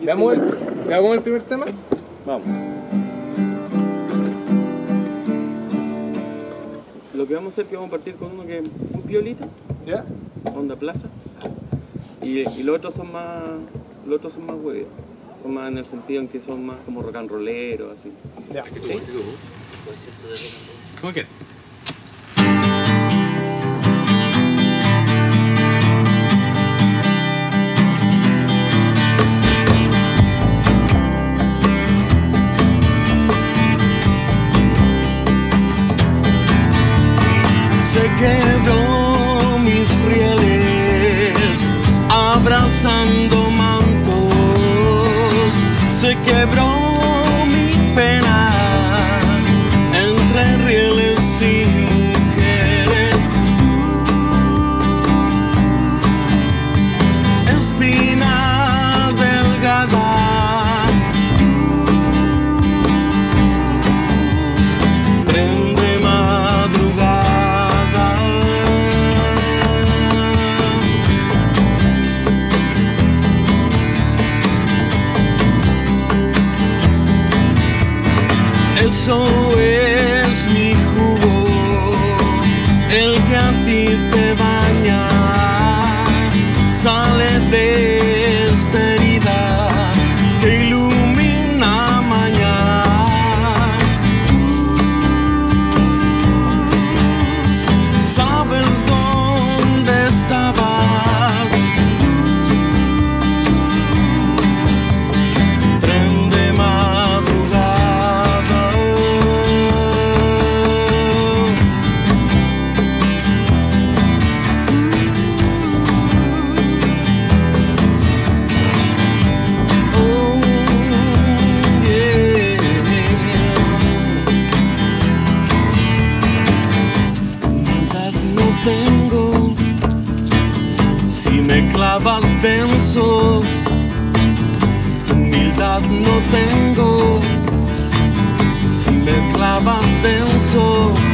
¿Veamos el primer tema? Vamos. Lo que vamos a hacer es que vamos a partir con uno que es muy piolita, ¿Ya? onda plaza, y los otros son más huevios. Son más en el sentido en que son más como rock and rolleros, así. Ya. ¿Sí? ¿Cómo quieres? Se quebró mis rieles abrazando mantos, se quebró mi pena entre rieles y mujeres. Espina delgada, tren de madrugada. Eso es mi jugo, el que a ti te baña, sale de esta herida que ilumina mañana. ¿Sabes dónde estabas? Tren de madrugada. Tengo, si me clavas denso, humildad no tengo, si me clavas denso.